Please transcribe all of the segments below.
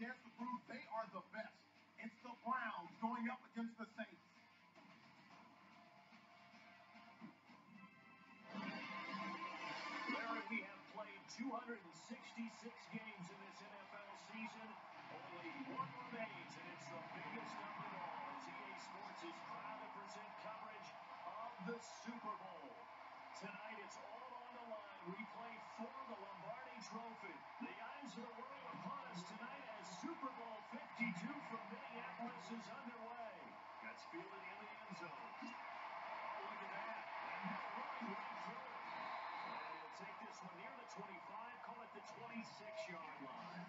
chance to prove they are the best. It's the Browns going up against the Saints. Larry, we have played 266 games in this NFL season. Only one remains, and it's the biggest of them all, as EA Sports is proud to present coverage of the Super Bowl. Tonight, it's all on the line. We play for the Lombardi Trophy. The eyes of the world upon us tonight as Super Bowl 52 from Minneapolis is underway. Gets fielded in the end zone. Oh, look at that. And that run right through it. And he'll take this one near the 25, call it the 26-yard line.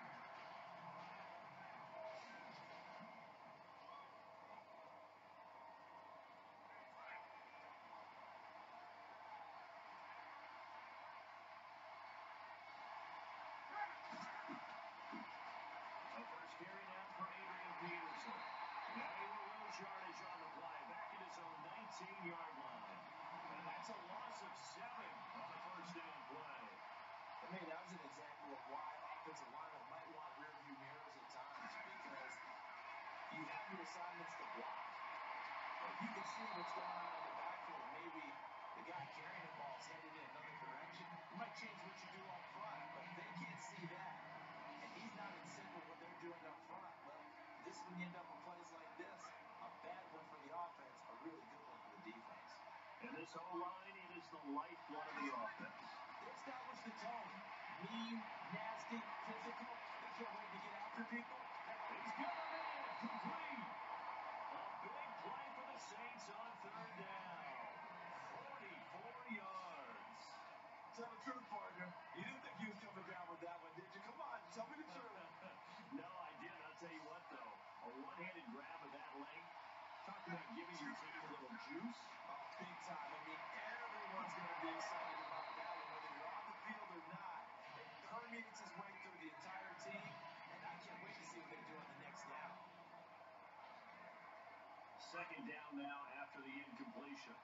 Carry now for Adrian Peterson. Now he will lose yardage on the play. Back at his own 19-yard line. And that's a loss of 7 on the first down play. I mean, that was an example of why offensive linemen might want rearview mirrors at times, because you have your assignments to block. But if you can see what's going on in the backfield, maybe the guy carrying the ball is headed in another direction, you might change what you do up front, but they can't see that. And he's not in sync with what they're doing up front. Well, this is when you end up with plays like this. A bad one for the offense, a really good one for the defense. And this O-line, it is the lifeblood of the offense. They establish the tone. Mean, nasty, physical. They can't wait to get after people. He's got a man complete. A big play for the Saints on third down. 44 yards. Tell the truth, partner. You didn't think he was coming down with that one, did you? Come on, tell me the truth. No, I didn't. I'll tell you what, though. A one-handed grab of that length. Talk about giving your team a little juice. Oh, big time. I mean, everyone's going to be excited about that one, whether you're on the field or not. It permeates his way through the entire team, and I can't wait to see what they do on the next down. Second down now after the incompletion.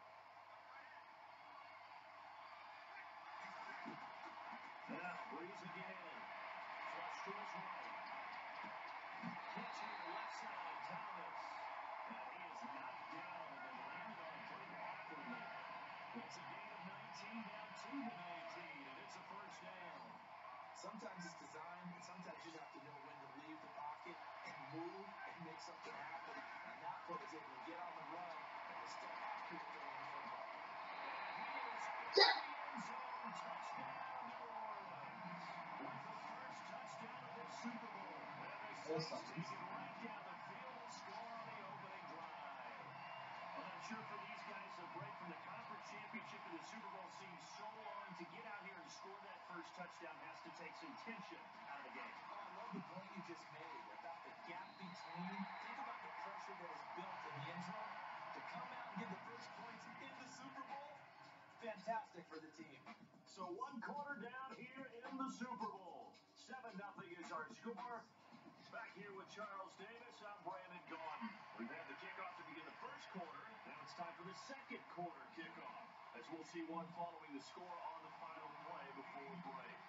Now, Breeze again. Flush to his right. Catch here, left side, Thomas. And he is knocked down and then landed on pretty awkwardly. It's a gain of 19 down to the 19, and it's a first down. Sometimes it's designed, and sometimes you have to know when to leave the pocket and move and make something happen. And that play is able to get on the run and is still accurate throwing the football. And he is in the end zone. Touchdown, New Orleans. With the first touchdown of the Super Bowl. And the Saints take it right down the field and score on the opening drive. Well, I'm sure for these guys, a break from the conference championship to the Super Bowl seems so long. To get out here and score that first touchdown has to take some tension out of the game. Oh, I love the point you just made about the gap between. Think about the pressure that is built in the end zone. To come out and get the first points in the Super Bowl, fantastic for the team. So 1 quarter down here in the Super Bowl. 7-0 is our score. Back here with Charles Davis, I'm Brandon Gaudin. We've had the kickoff to begin the first quarter. Now it's time for the second quarter kickoff, as we'll see one following the score on the final play before break.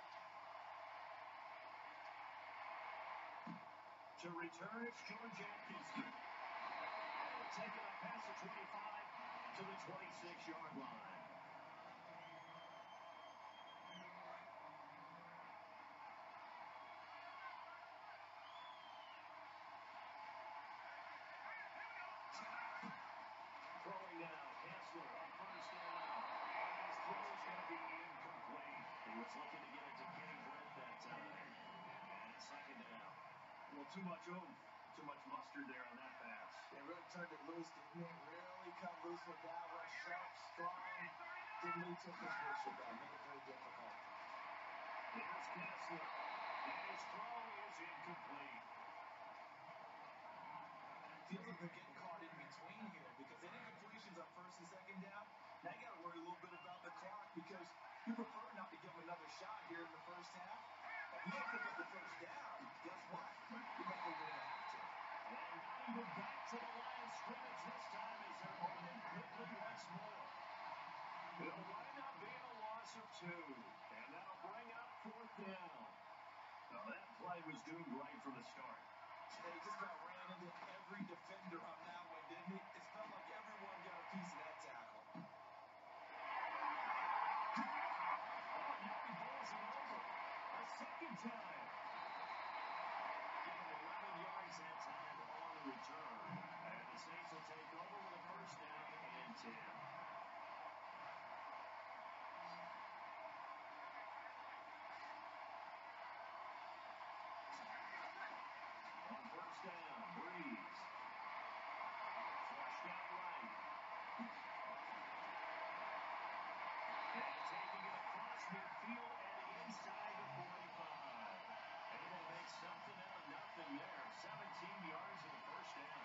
To return, it's George Atkinson. He'll take it up past the 25 to the 26-yard line. Throwing now, Kessler on first down. And his throw is going to be incomplete. He was looking to get it to Kenny Britt that time. And second down. Well, too much oomph, too much mustard there on that pass. They really turned it loose, didn't they? Really cut loose with that one. Sharp, strong. Didn't need to push with that. Made it very difficult. Here's Kessler. And his throw is incomplete. Feels like they're getting caught in between here, because any incompletions on first and second down, now you got to worry a little bit about the clock, because you prefer not to give them another shot here in the first half. If you don't pick up the first down, guess what? You're likely going to have to. And not even back to the line of scrimmage this time as they're moving quickly once more. It'll wind up being a loss of 2, and that'll bring up fourth down. Now that play play was doomed right from the start. Yeah, he just about ran into every defender on that one, didn't he? It felt like everyone got a piece of that tackle. Oh, now he bowls it over. A second time. Give him 11 yards that time on the return. And the Saints will take over with a first down and 10. On first down, Breeze. Flushed out right. And taking it across midfield and inside the 45. Able to make something out of nothing there. 17 yards and a first down.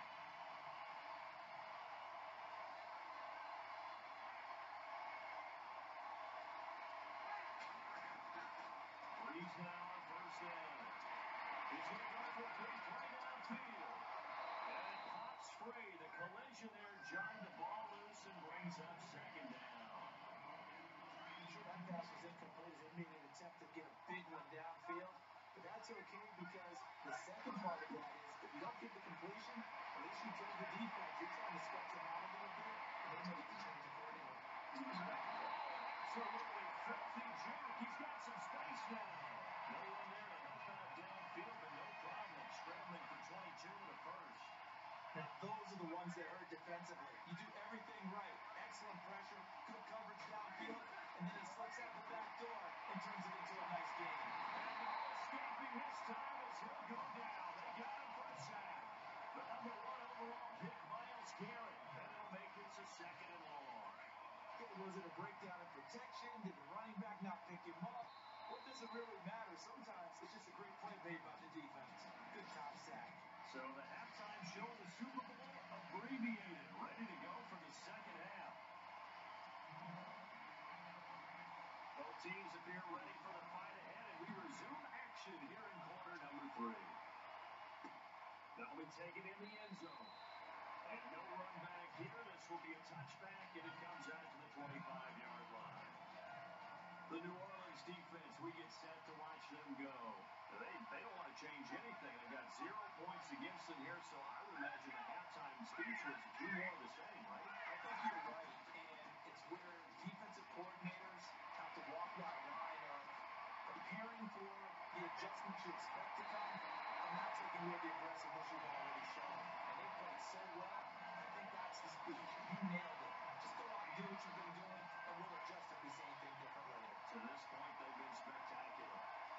Breeze now on first down. He's going to go for a big play downfield. And it pops free. The collision there jarred the ball loose and brings up second down. Sure, that pass was incomplete as they made an attempt to get a big one downfield. But that's okay because the second part of that is if you don't get the completion, at least you told the defense you're trying to stretch them out a little bit, and they make the change accordingly. Absolutely filthy juke. He's got some space now. No one there to help out downfield, but no problem. Scrambling for 22 and a first. Now, those are the ones that hurt defensively. You do everything right. Excellent pressure, good coverage downfield, and then he slips out the back door and turns it into a nice game. And no escaping this time as he'll go down. They got him for a sack. The number 1 overall pick, Myles Garrett. And it'll make it to second and long. Was it a breakdown in protection? Did the running back not pick him up? What does it really matter? Sometimes it's just a great play made by the defense. Good top sack. So the halftime show of the Super Bowl abbreviated, ready to go for the second half. Both teams appear ready for the fight ahead, and we resume action here in quarter number 3. They'll be taken in the end zone. And no run back here. This will be a touchback, and it comes out to the 25-yard line. The New Orleans defense, we get set to watch them go. They don't want to change anything. They've got 0 points against them here, so I would imagine the halftime speech was a few more of the same, right? I think you're right, and it's where defensive coordinators have to walk that line of preparing for the adjustments you expect to come and not taking away the aggressiveness you've already shown. And they played so well. I think that's the speech. You nailed it. Just go out and do what you've been doing, and we'll adjust if we say anything different later. To this point, they've been spectacular.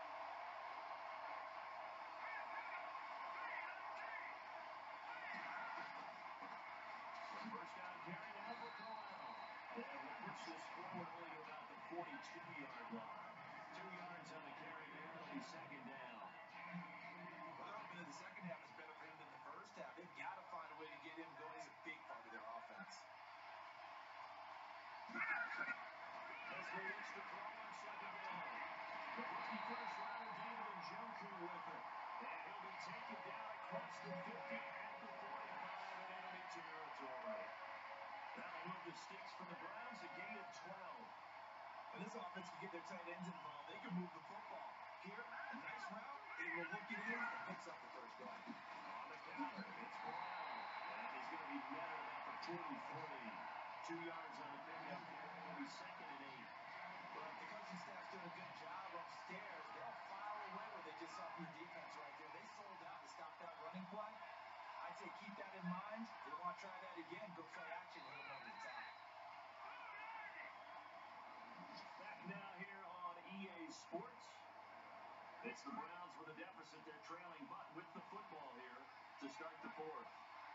First down carry now for Corral. And we'll push this forward only to about the 42-yard line. 2 yards on the carry there. It'll be second down. Well, they're hoping that the second half is better for him than the first half. They've got to find a way to get him going. He's a big part of their offense. As they reach the throw on second down. The rookie first rounder David Njoku with it. And he'll be taken down across the 50 at the 45 in enemy territory. That'll move the sticks for the Browns, a gain of 12. And this offense can get their tight ends involved. They can move the football. Here, a nice route. They will look it in and picks up the first down. On the counter, it's Brown. And he's going to be netted at the 43. 2 yards on the pickup here. It'll be second and 8. Well, if the coaching staff's doing a good job upstairs, they'll file away what they just saw from the defense right there. They sold out to stop that running play. I'd say keep that in mind. If they want to try that again, go play action and hit them over the top. Back now here on EA Sports. It's the Browns with a deficit. They're trailing, but with the football here to start the fourth.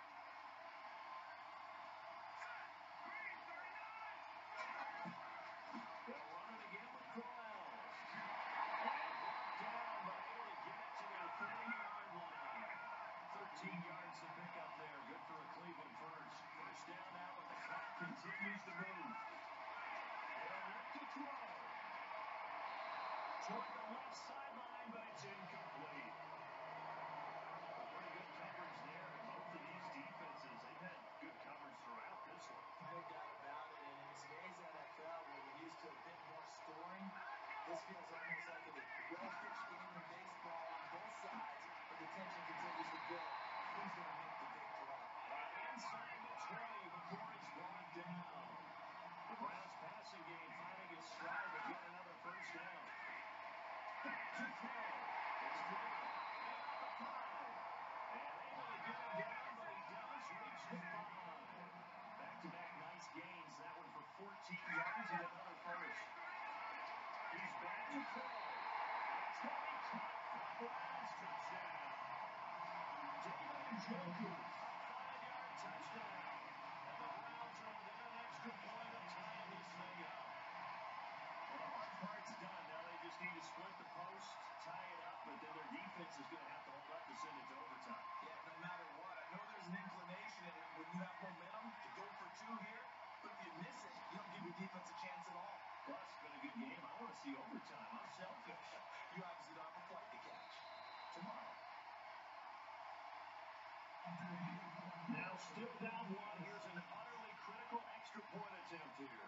They'll run it again with Corral. And brought down, but able to get it to their 30-yard line. 13 yards to pick up there. Good for a Cleveland first. First down now, but the clock continues to move. They'll look to throw. Toward the left sideline, but it's incomplete. Pretty good coverage there. Both of these defenses, they've had good coverage throughout this one. No doubt about it. And in today's NFL, where we're used to a bit more scoring, this feels almost like a well-pitched game in baseball on both sides. Njoku, a 5-yard touchdown. And the Browns are within an extra point of tying this thing up. Well, the hard part's done. Now they just need to split the post, tie it up, but then their defense is going to have to hold up to send it to overtime. Yeah, no matter what. I know there's an inclination in it when you have momentum to go for two here, but if you miss it, you don't give your defense a chance at all. Plus, it's been a good game. I want to see overtime. I'm selfish. You obviously don't have a flight to catch. Tomorrow. Now still down one. Here's an utterly critical extra point attempt here.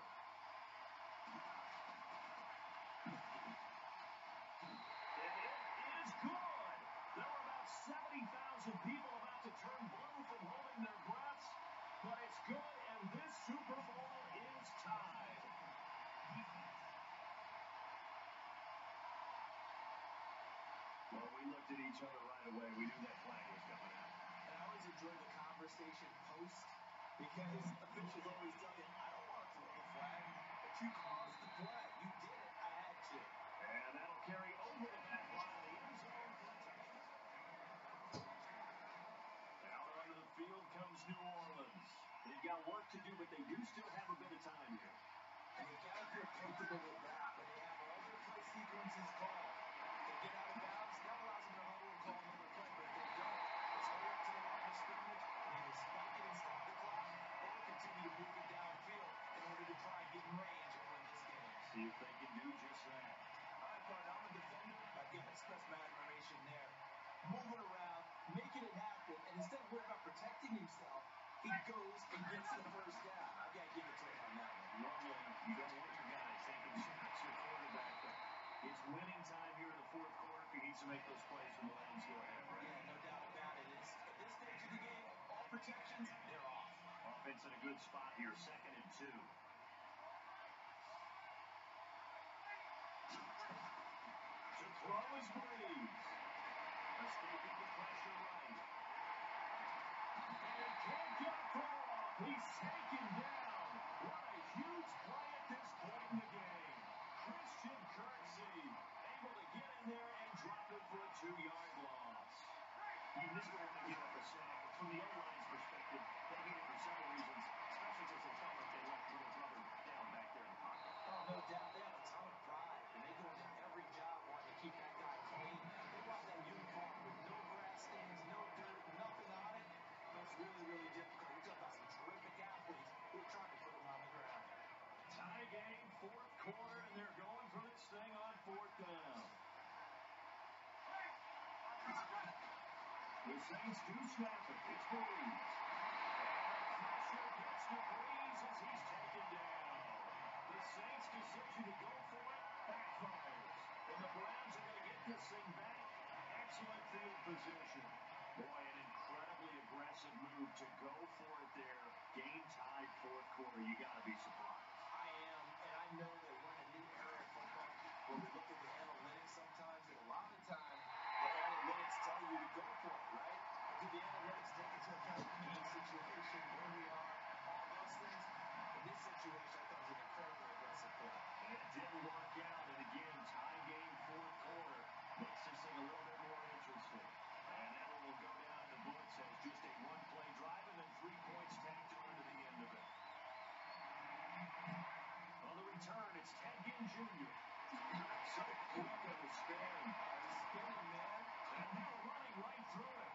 And it is good. There were about 70,000 people about to turn blue from holding their breaths, but it's good, and this Super Bowl is tied. Well, we looked at each other right away. We knew that flag was coming out. And I always enjoy the conversation post because officials always tell you, I don't want to throw the flag, but you caused the play. You did it. I had to. And that'll carry over the back line of the end zone for a touchdown. Out onto the field comes New Orleans. They've got work to do, but they do still have a bit of time here. And you got to feel comfortable with that. When they have all their play sequences called, they get out of bounds, that allows them to huddle and call another play. But if they don't, it's hurry up to the line of scrimmage and either spike it and stop the clock or continue to move it downfield in order to try and get in range and win this game. See if they can do just that. All right, bud, I'm a defender. I've got to express my admiration there. Moving around, making it happen, and instead of worrying about protecting himself, he goes and gets the first down. I've got to give it to him on that one. Normally, you don't want your guys taking shots at quarterback, but it's winning time here in the fourth quarter. He needs to make those plays when the lanes go ahead, right? Yeah, no doubt about it. At this stage of the game, all protections, they're off. Offense in a good spot here, 2nd and 2. To throw is Breeze. Escaping the pressure right. And he can't get a throw off. He's taken down. What a huge play at this point in the game. Christian Kirksey able to get in there and drop it for a 2-yard loss. You never want to give up a sack. From the O-line's perspective, they hate it for several reasons, especially because they felt like they left little brother down back there in the pocket. Oh, no doubt. They have a ton of pride, and they go into every job wanting to keep that guy clean. They want that uniform with no grass stains, no dirt, nothing on it. That's really, really difficult. You're talking about some terrific athletes who are trying to put them on the ground. Tie game, fourth quarter, and they're going for this thing on 4th down. The Saints do snap it. It's Breeze. And the pressure gets to Breeze as he's taken down. The Saints' decision to go for it backfires. And the Browns are going to get this thing back. Excellent field position. Boy, an incredibly aggressive move to go for it there. Game tied, fourth quarter. You got to be surprised. I am, and I know that we're in a new era of football where we look at the analytics sometimes, and a lot of the time, the analytics tell you to go for it, right? But do the analytics take into account the game situation, where we are, all those things? In this situation, I thought it was an incredibly aggressive play. And it didn't work out, and again, tie game, fourth quarter. Makes this thing a little bit more interesting. And that one will go down to blitz as just a one-play drive, and then 3 points tacked on to the end of it. On the return, it's Ted Ginn Jr. So quick on the spin. He's spinning, man. And now running right through it.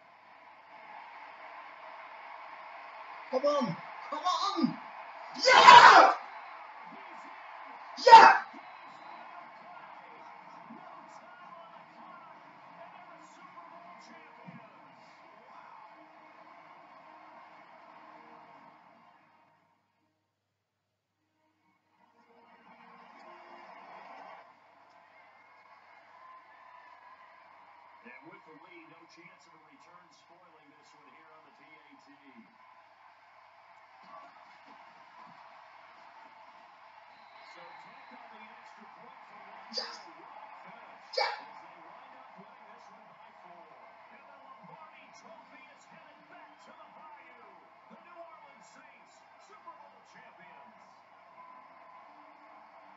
Come on! Come on! Yeah! He's in. Yeah! Game's final play. No time on the clock. And they're the Super Bowl champions. Wow. And with the lead, no chance of a return spoiling this one here on the PAT. So tack on the extra point for one. Yes! A rough finish. Yeah! As they wind up winning this one by 4. And the Lombardi Trophy is headed back to the Bayou. The New Orleans Saints, Super Bowl champions.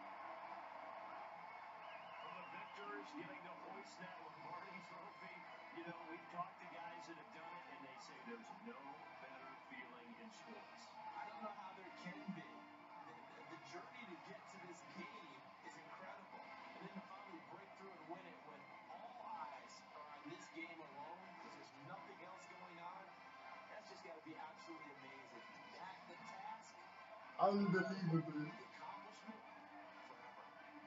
For the victors getting to hoist that Lombardi Trophy, You know, we've talked to guys that have done it, and they say there's no better feeling in sports. I don't know how there can be. The journey to get to this game is incredible. And then to finally break through and win it when all eyes are on this game alone because there's nothing else going on, that's just got to be absolutely amazing. The task, Unbelievable. the accomplishment, forever.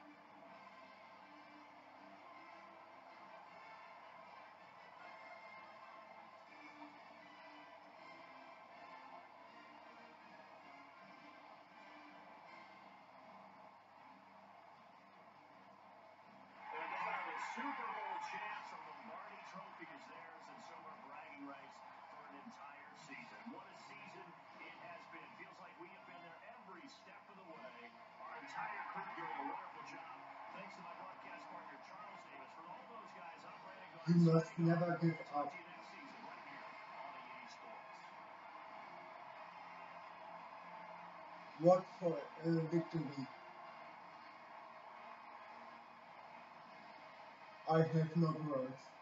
And they are the Super Bowl champs. A Lombardi Trophy is theirs, and so are bragging rights for an entire season. What a season it has been. Feels like we have been there every step of the way. Our entire crew doing a wonderful job. Thanks to my broadcast partner, Charles Davis. For all those guys, I'm Brandon Garden. You must never give Talk up. to you next season right here on EA Sports. What for a victory. I have no words.